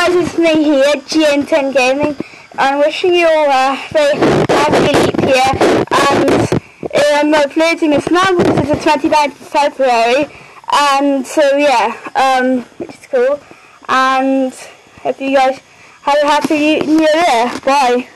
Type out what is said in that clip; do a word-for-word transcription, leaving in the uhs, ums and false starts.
guys, it's me here, G N ten Gaming. I'm wishing you all a very happy leap year, and I'm uploading this now because it's the twenty-ninth of February, and so yeah, um, which is cool, and hope you guys have a happy new year. Bye.